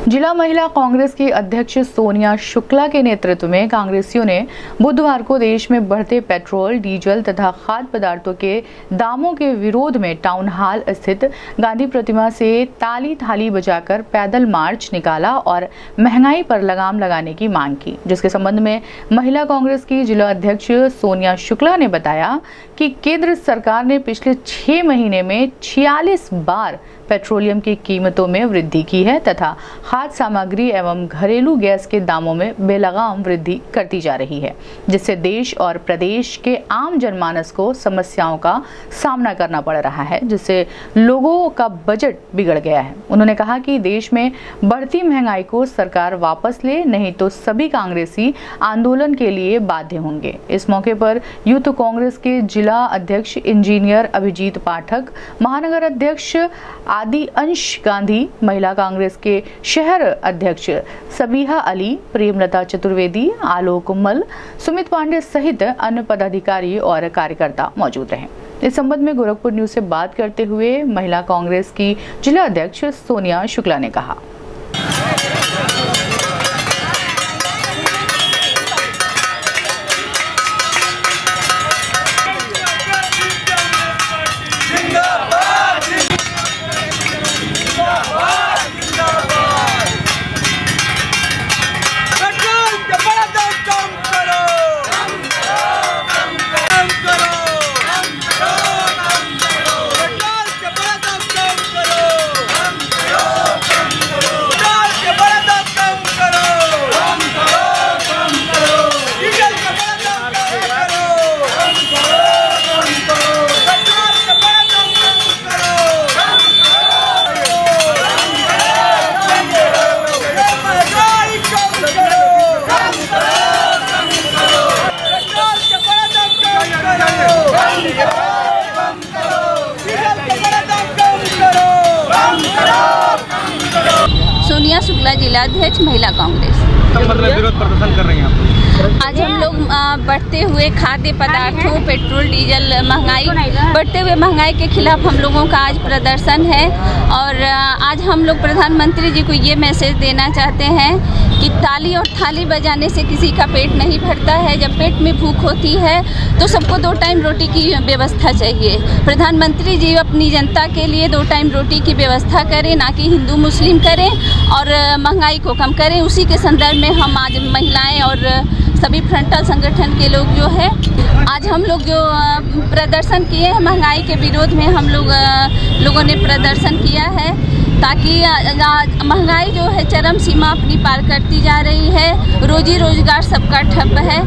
जिला महिला कांग्रेस की अध्यक्ष सोनिया शुक्ला के नेतृत्व में कांग्रेसियों ने बुधवार को देश में बढ़ते पेट्रोल, डीजल तथा खाद्य पदार्थों के दामों के विरोध में टाउन हॉल स्थित गांधी प्रतिमा से ताली थाली बजाकर पैदल मार्च निकाला और महंगाई पर लगाम लगाने की मांग की, जिसके संबंध में महिला कांग्रेस की जिला अध्यक्ष सोनिया शुक्ला ने बताया कि केंद्र सरकार ने पिछले 6 महीने में 46 बार पेट्रोलियम की कीमतों में वृद्धि की है तथा खाद्य सामग्री एवं घरेलू गैस के दामों में बेलगाम वृद्धि करती जा रही है, जिससे देश और प्रदेश के आम जनमानस को समस्याओं का सामना करना पड़ रहा है, जिससे लोगों का बजट बिगड़ गया है। उन्होंने कहा कि देश में बढ़ती महंगाई को सरकार वापस ले, नहीं तो सभी कांग्रेसी आंदोलन के लिए बाध्य होंगे। इस मौके पर यूथ कांग्रेस के जिला अध्यक्ष इंजीनियर अभिजीत पाठक, महानगर अध्यक्ष आदि अंश गांधी, महिला कांग्रेस के शहर अध्यक्ष सबीहा अली, प्रेमलता चतुर्वेदी, आलोक मल, सुमित पांडे सहित अन्य पदाधिकारी और कार्यकर्ता मौजूद रहे। इस संबंध में गोरखपुर न्यूज से बात करते हुए महिला कांग्रेस की जिला अध्यक्ष सोनिया शुक्ला ने कहा। सोनिया शुक्ला, जिला अध्यक्ष महिला कांग्रेस। विरोध प्रदर्शन कर रही हैं आप? आज हम लोग बढ़ते हुए खाद्य पदार्थों, पेट्रोल, डीजल बढ़ते हुए महंगाई के खिलाफ हम लोगों का आज प्रदर्शन है और आज हम लोग प्रधानमंत्री जी को ये मैसेज देना चाहते हैं कि ताली और थाली बजाने से किसी का पेट नहीं भरता है। जब पेट में भूख होती है तो सबको 2 टाइम रोटी की व्यवस्था चाहिए। प्रधानमंत्री जी अपनी जनता के लिए 2 टाइम रोटी की व्यवस्था करें, ना कि हिंदू मुस्लिम करें, और महंगाई को कम करें। उसी के संदर्भ में हम आज महिलाएं और सभी फ्रंटल संगठन के लोग जो है आज हम लोग जो प्रदर्शन किए हैं, महंगाई के विरोध में हम लोगों ने प्रदर्शन किया है, ताकि महंगाई जो है चरम सीमा अपनी पार करती जा रही है। रोजी रोजगार सबका ठप है।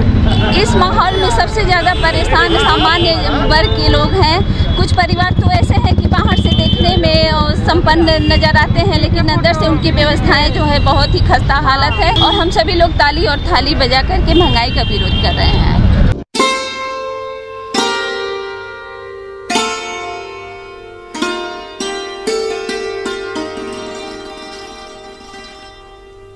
इस माहौल में सबसे ज़्यादा परेशान सामान्य वर्ग के लोग हैं। कुछ परिवार तो ऐसे हैं कि बाहर से देखने में संपन्न नज़र आते हैं, लेकिन अंदर से उनकी व्यवस्थाएं जो है बहुत ही खस्ता हालत है और हम सभी लोग ताली और थाली बजा करके महंगाई का विरोध कर रहे हैं।